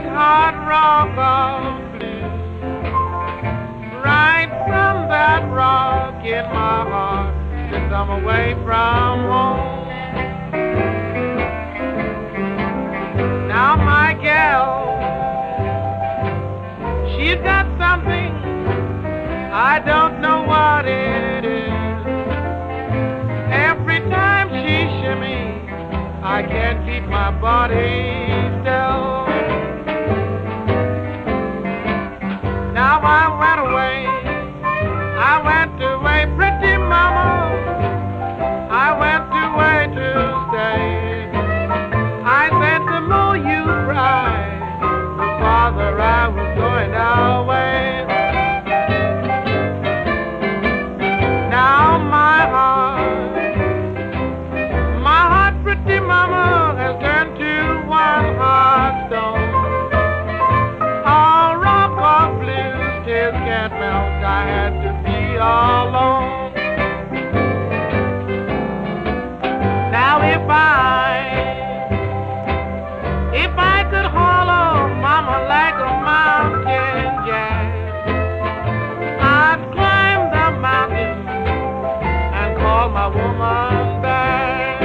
hard rock of blues. Right from that rock in my heart, since I'm away from home. Now my gal, she's got something, I don't know what it is. Every time she shimmies, I can't keep my body still. Now I went away, pretty mama, I went away to stay. I said the more you cry, the farther I was going away. Now my heart, pretty mama, has turned to one hard stone. All rock or blues, tears can't melt, I had to be alone. Now if I could hollow mama like a mountain jack, I'd climb the mountain and call my woman back.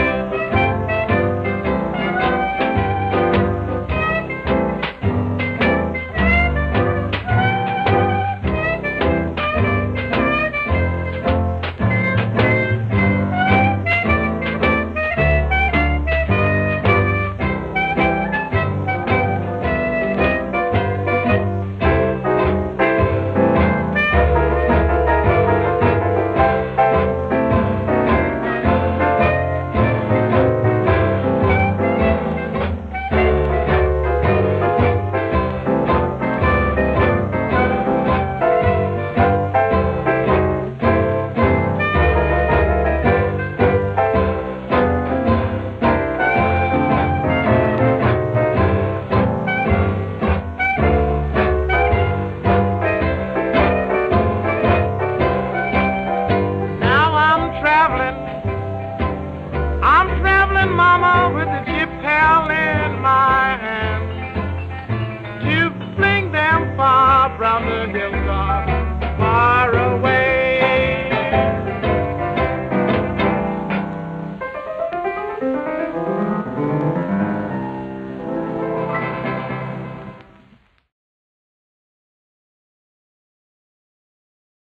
Mama, with the chip pail in my hand, to fling them far from the hilltop.